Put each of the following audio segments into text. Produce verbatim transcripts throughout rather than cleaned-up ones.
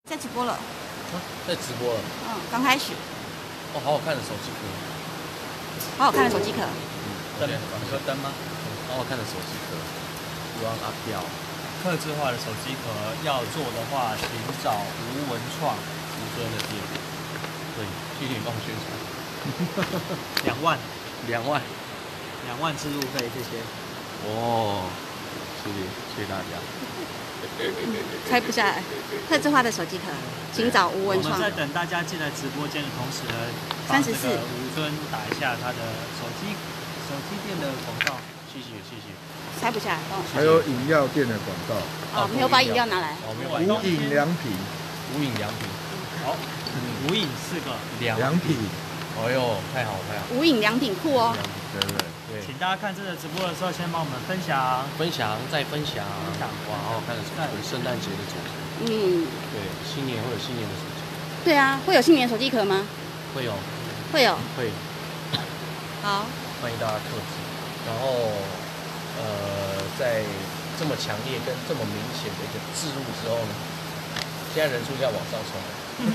在直播了。 啊，在直播了。 嗯，刚开始。 哦，好好看的手机壳。 好好看的手机壳。 嗯，灯，有个灯吗？好好看的手机壳。希望阿飘。 客制化的手机壳要做的话，请找吴文创、 吴尊的店。对，去年帮我宣传。 两万， 两万， 两万置入费，谢谢。 哦，谢谢，谢谢大家。 拆不下来，客制化的手机壳，请找吴文创。 我们在等大家进来直播间的同时呢，帮这个吴尊打一下他的手机手机店的广告。 谢谢谢谢。 拆不下来，帮我。 还有饮料店的广告。 哦，没有把饮料拿来。 哦，没有把无饮良品。 无饮良品。 好，无饮四个良良品。 哎呦，太好太好。 无饮良品酷哦。 对对对。 请大家看这个直播的时候，先帮我们分享、 分享再分享。哇，好好看的手机，圣诞节的主题。嗯。对，新年会有新年的手机。 对啊，会有新年手机壳吗？ 会有。 会有。 会。 好。 欢迎大家客制。然后，呃，在这么强烈跟这么明显的一个置入之后呢，现在人数就要往上冲。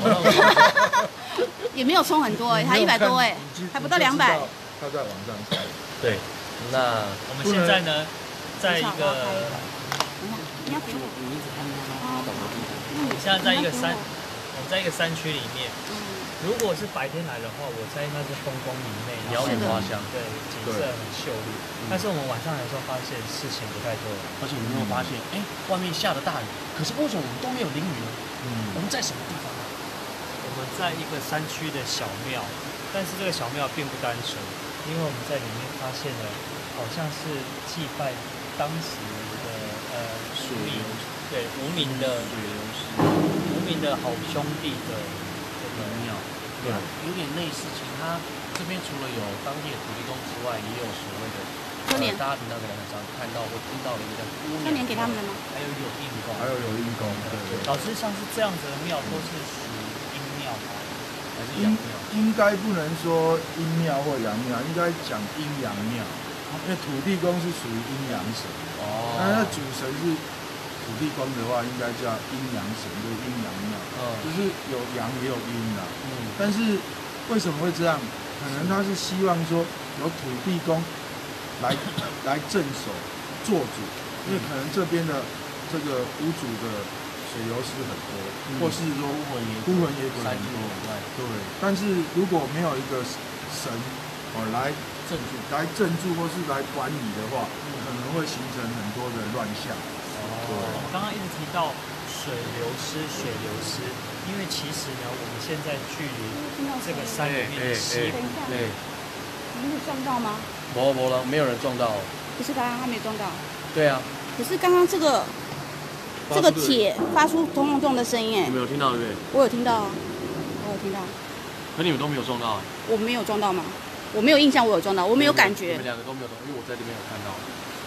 也没有冲很多哎、欸，才一百多哎、欸，还不到两百。 他在往上冲。 对，那我们现在呢，在一个， 你要给我， 你一直看他懂吗？现在在一个山，我们在一个山区里面。如果是白天来的话，我猜应该是风光明媚， 鸟语花香， 对，景色很秀丽。但是我们晚上来的时候发现事情不太对， 而且你有没有发现，哎，外面下了大雨，可是为什么我们都没有淋雨呢？嗯，我们在什么地方啊？ 我们在一个山区的小庙，但是这个小庙并不单纯，因为我们在里面发现了，好像是祭拜当时的呃无名，对无名的无名的好兄弟的这个庙， 对，有点类似。其他这边除了有当地的土地公之外，也有所谓的春联， 大家平常可能很常看到或听到的一个叫姑娘。 春联给他们了吗？ 还有有印公， 还有有印公，对对。 老师像是这样子的庙都是属于阴庙吗？还是阳庙？ 应该不能说阴庙或阳庙，应该讲阴阳庙，因为土地公是属于阴阳神。哦。那主神是土地公的话，应该叫阴阳神，就是阴阳庙。嗯。就是有阳也有阴啦。嗯。但是为什么会这样？可能他是希望说有土地公来来镇守做主，因为可能这边的这个屋主的水流师很多，嗯、或是说孤魂野孤魂野鬼很多，对。但是如果没有一个神哦来镇住、来镇住或是来管理的话，嗯、可能会形成很多的乱象。 哦，我们刚刚一直提到水流师、水流师，因为其实呢，我们现在距离这个山里面的溪， 对，你有撞到吗？ 没没了，没有人撞到。 不是刚刚他没撞到。 对啊。 可是刚刚这个这个铁发出咚咚咚的声音，哎， 你们有听到对不对？ 我有听到，我有听到。 可你们都没有撞到。 我没有撞到吗？我没有印象，我有撞到，我没有感觉。 你们两个都没有撞，因为我在这边有看到。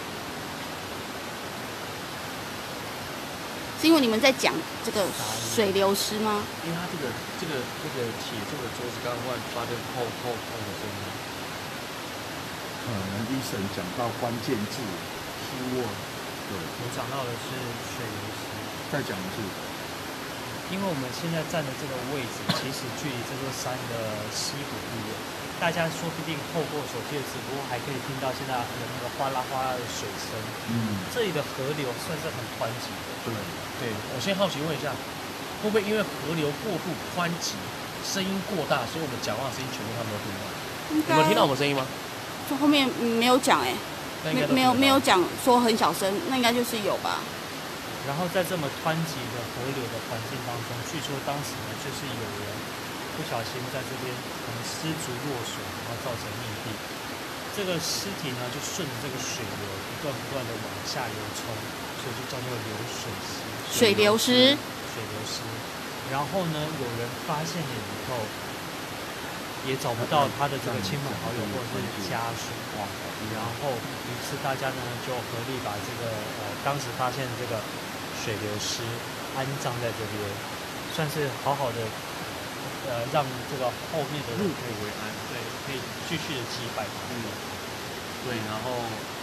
是因为你们在讲这个水流师吗？ 因为它这个这个这个铁这个桌子刚刚忽然发生砰砰砰的声音。 可能医生讲到关键字，失握。对。 我讲到的是水流师。 再讲一次。 因为我们现在站的这个位置，其实距离这座山的溪谷不远。大家说不定透过手机的直播，还可以听到现在有那个哗啦哗啦的水声。嗯。这里的河流算是很湍急的。 对。 对，我先好奇问一下，会不会因为河流过度湍急，声音过大，所以我们讲话的声音全部他们都听到？你们听到我们声音吗？ 就后面没有讲哎、欸，没没有没有讲说很小声，那应该就是有吧。 然后在这么湍急的河流的环境当中，据说当时呢，就是有人不小心在这边可能失足落水，然后造成溺毙。这个尸体呢，就顺着这个水流不断不断的往下游冲，所以就叫做流水尸。 水流尸。 水流尸。然后呢，有人发现了以后。也找不到他的这个亲朋好友或者是家属，然后于是大家呢就合力把这个呃当时发现的这个水流尸安葬在这边，算是好好的呃让这个后面的人可以为安，对，可以继续的祭拜他。嗯， 对，然后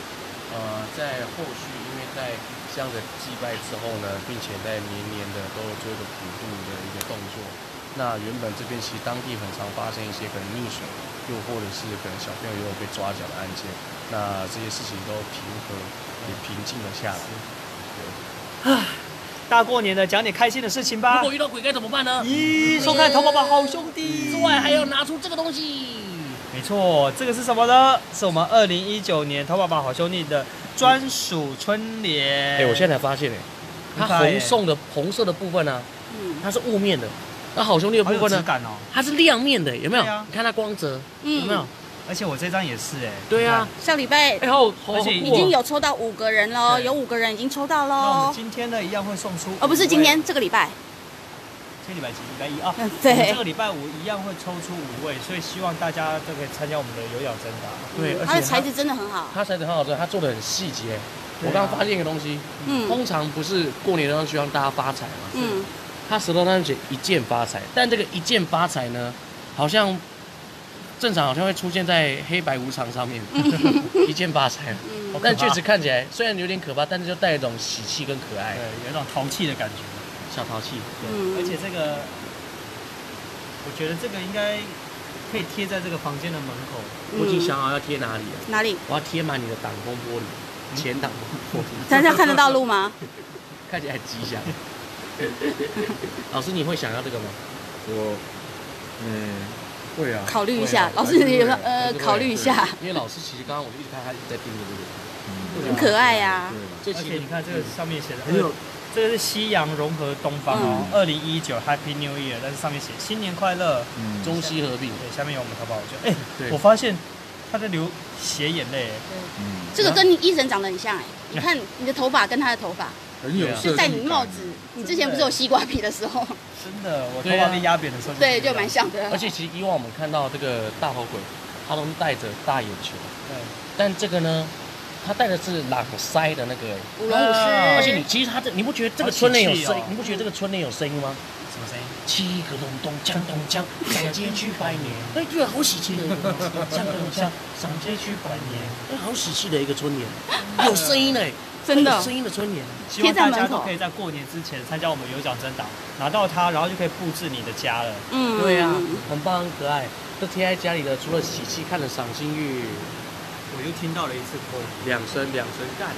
呃，在后续因为在这样的祭拜之后呢，并且在年年的都做一个普渡的一个动作。那原本这边其实当地很常发生一些可能溺水，又或者是可能小朋友也有被抓脚的案件，那这些事情都平和也平静了下来。 唉，大过年的讲点开心的事情吧。 如果遇到鬼该怎么办呢？ 咦，收看《淘宝吧好兄弟》 之外，还要拿出这个东西。 没错，这个是什么呢？是我们二零一九年《淘宝吧好兄弟》的专属春联。 哎、欸，我现在才发现、欸，哎，它红送的红色的部分呢、啊，嗯，它是雾面的。那好兄弟的部分呢？ 哦、 它是亮面的，有没有？ 啊、 你看它光泽， 嗯、 有没有？ 而且我这张也是哎、欸。 对啊， 上礼拜哎好， 而且已经有抽到五个人喽，有五个人已经抽到喽。 那我们今天呢，一样会送出。 哦，不是今天，这个礼拜。 这礼拜几？礼拜一啊。 嗯，对。 这个礼拜五一样会抽出五位，所以希望大家都可以参加我们的有奖征答。 对， 它的材质真的很好。 它材质很好，它做的很细节。我刚刚发现一个东西，嗯，通常不是过年都希望大家发财嘛，嗯。他舌头上面写一键发财，但这个一键发财呢，好像正常好像会出现在黑白无常上面，一键发财。嗯、但确实看起来虽然有点可怕，但是就带一种喜气跟可爱， 对，有一种淘气的感觉， 小淘气。 嗯，而且这个，我觉得这个应该可以贴在这个房间的门口。 我已经想好要贴哪里了。 哪里？ 我要贴满你的挡风玻璃，前挡风玻璃。 大家看得到路吗？ 看起来很吉祥。老师，你会想要这个吗？ 我，嗯，会啊。 考虑一下，老师，你呃，考虑一下。 因为老师其实刚刚我就一直看他一直在盯着这个，很可爱呀。 而且你看这个上面写的，很有，这个是西洋融合东方哦，二零一九 Happy New Year， 但是上面写新年快乐， 中西合并。 对，下面有我们淘宝就，哎，我发现他在流血眼泪。 嗯，这个跟医生长得很像哎，你看你的头发跟他的头发。 很有就戴你帽子，你之前不是有西瓜皮的时候？ 真的，我头发被压扁的时候。 对，就蛮像的。 而且其实以往我们看到这个大头鬼，他都是戴着大眼球。对。但这个呢，他戴的是朗腮的那个。 舞龙舞狮。 而且你其实他这，你不觉得这个春联有声？你不觉得这个春联有声音吗？ 什么声音？ 七个隆咚锵咚锵，上街去拜年。哎，对，好喜气的一个东西，锵咚锵，上街去拜年。哎，好喜气的一个春联，有声音哎。 真的声音的春联， 希望大家都可以在过年之前参加我们有奖征答，拿到它，然后就可以布置你的家了。 嗯，对啊，很棒，很可爱。这贴在家里的，除了喜气，看了赏心悦。 我又听到了一次破， 两声两声干，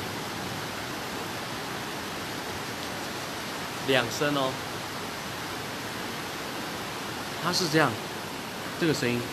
两声哦。它是这样，这个声音。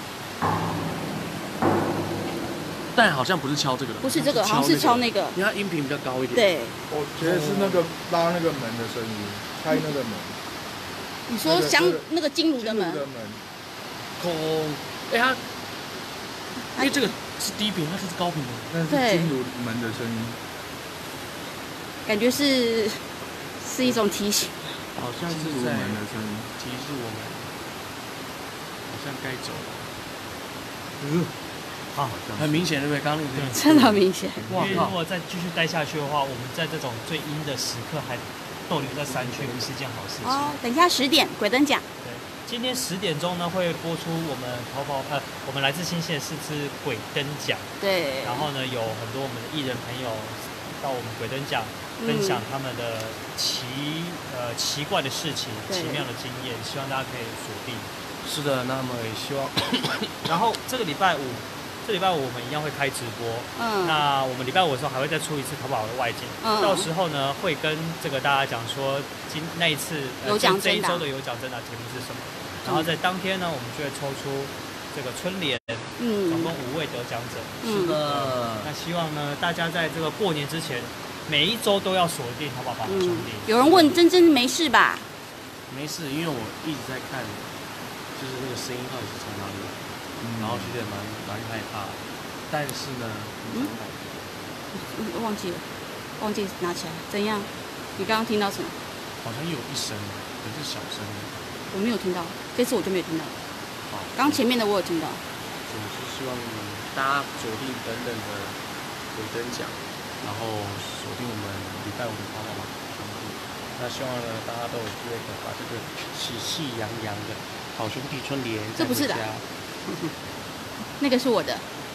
但好像不是敲这个的， 不是这个，好像是敲那个， 因为它音频比较高一点。 对， 我觉得是那个拉那个门的声音，开那个门。 你说像那个金炉的门？ 空，哎它，因为这个是低频，它是高频的， 那是金炉门的声音。 感觉是是一种提醒， 好像是在门的声音提示我们，好像该走了。 嗯。 啊，很明显，对不对？刚刚那个真的很明显。 哇，如果再继续待下去的话，我们在这种最阴的时刻还逗留在山区，不是件好事情。 哦，等一下十点鬼灯奖。 对，今天十点钟呢会播出我们淘宝呃，我们来自新鲜四支鬼灯奖。 对。 然后呢，有很多我们的艺人朋友到我们鬼灯奖分享他们的奇呃奇怪的事情、奇妙的经验，希望大家可以锁定。 是的，那么也希望。 然后这个礼拜五。这礼拜五我们一样会开直播，嗯，那我们礼拜五的时候还会再出一次淘宝的外景，嗯，到时候呢会跟这个大家讲说今那一次有奖征答， 这一周的有奖征答题目是什么，然后在当天呢我们就会抽出这个春联，嗯，总共五位得奖者， 是的， 那希望呢大家在这个过年之前每一周都要锁定淘宝吧好兄弟。 有人问珍珍没事吧？ 没事，因为我一直在看，就是那个声音到底是从哪里来。嗯、然后其实也蛮蛮害怕，但是呢，嗯， 忘记了，忘记拿起来，怎样？你刚刚听到什么？ 好像有一声，可是小声的。 我没有听到，这次我就没有听到。 好， 刚前面的我有听到。 总是希望大家锁定等等的鬼灯奖，然后锁定我们礼拜五的淘宝吧兄弟。那希望呢，大家都有机会把这个喜气洋洋的好兄弟春联， 这不是的。那个是我的，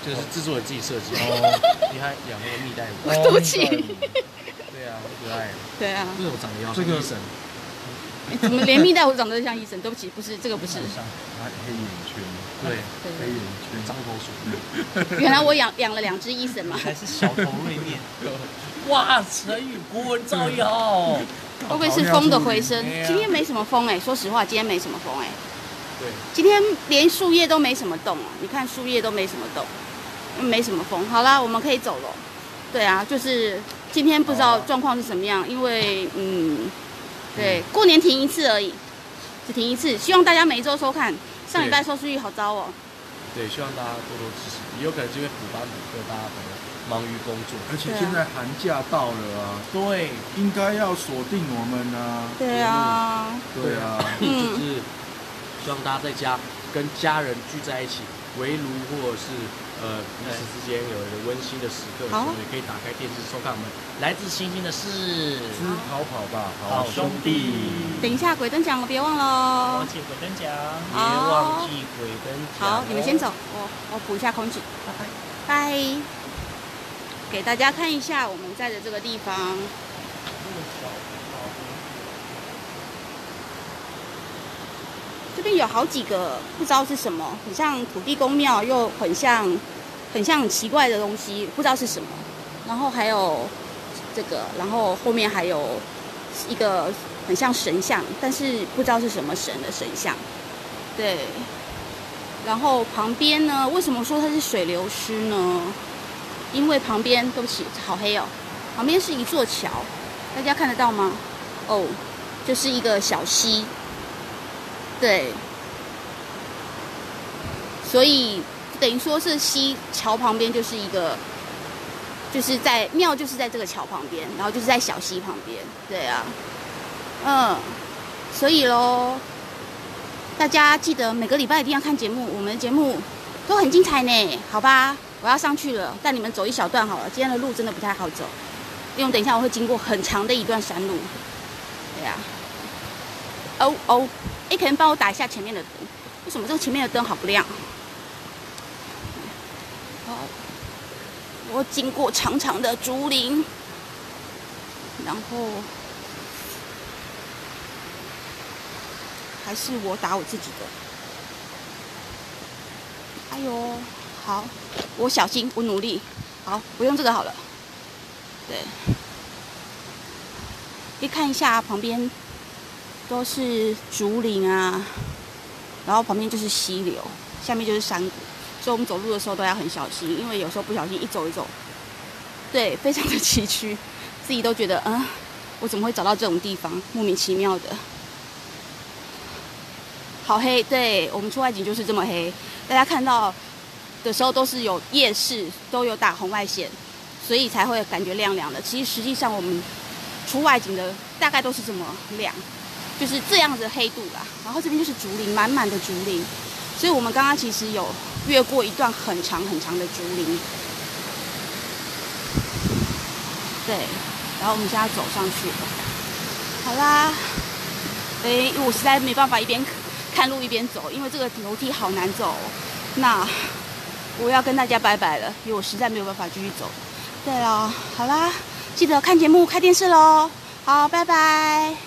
这个是制作人自己设计哦。你还养那个蜜袋鼯？ 对不起。 对啊，好可爱。 对啊。 为什么长得要像医生？ 怎么连蜜袋鼯长得像医生？对不起，不是这个不是。 他黑眼圈。 对， 黑眼圈， 张口水。 原来我养养了两只医生嘛。 还是小头锐面。 哇，成语国文造诣好。 会不会是风的回声？今天没什么风哎、欸，说实话，今天没什么风哎、欸。 对。 今天连树叶都没什么动哦，你看树叶都没什么动，没什么风。好啦，我们可以走了。对啊，就是今天不知道状况是什么样，因为嗯，对，过年停一次而已，只停一次。希望大家每一周收看。上礼拜收视率好糟哦。 对，希望大家多多支持。也有可能是因为补班补课，大家可能忙于工作， 而且现在寒假到了啊， 对， 应该要锁定我们啊。 对啊， 对啊， 就是希望大家在家跟家人聚在一起围炉，或者是呃彼此之间有一个温馨的时刻，所以可以打开电视收看我们来自星星的事之逃跑吧， 好兄弟。 等一下鬼灯奖，别忘了。 忘记鬼灯奖， 别忘记鬼灯奖。 好，你们先走，我我补一下空气，拜拜，拜。给大家看一下我们在的这个地方。这边有好几个不知道是什么，很像土地公庙，又很像很像很奇怪的东西，不知道是什么。然后还有这个，然后后面还有一个很像神像，但是不知道是什么神的神像。对。然后旁边呢，为什么说它是水流尸呢？因为旁边，对不起，好黑哦。旁边是一座桥，大家看得到吗？哦，就是一个小溪。对，所以等于说是溪桥旁边就是一个，就是在庙就是在这个桥旁边，然后就是在小溪旁边。对啊，嗯，所以咯，大家记得每个礼拜一定要看节目，我们的节目都很精彩呢，好吧？我要上去了，带你们走一小段好了。今天的路真的不太好走，因为等一下我会经过很长的一段山路。对呀、啊，哦哦，哎，可能帮我打一下前面的灯，为什么这个前面的灯好不亮？好，我经过长长的竹林，然后还是我打我自己的。哎呦！好，我小心，我努力。好，我用这个好了。对，可以看一下旁边都是竹林啊，然后旁边就是溪流，下面就是山谷，所以我们走路的时候都要很小心，因为有时候不小心一走一走，对，非常的崎岖，自己都觉得，嗯，我怎么会找到这种地方？莫名其妙的。好黑，对，我们出外景就是这么黑，大家看到的时候都是有夜视，都有打红外线，所以才会感觉亮亮的。其实实际上我们出外景的大概都是这么亮，就是这样子的黑度啦。然后这边就是竹林，满满的竹林，所以我们刚刚其实有越过一段很长很长的竹林。对，然后我们现在走上去了。好啦，哎，我实在没办法一边看路一边走，因为这个楼梯好难走。那我要跟大家拜拜了，因为我实在没有办法继续走。对了，好啦，记得看节目、开电视喽。好，拜拜。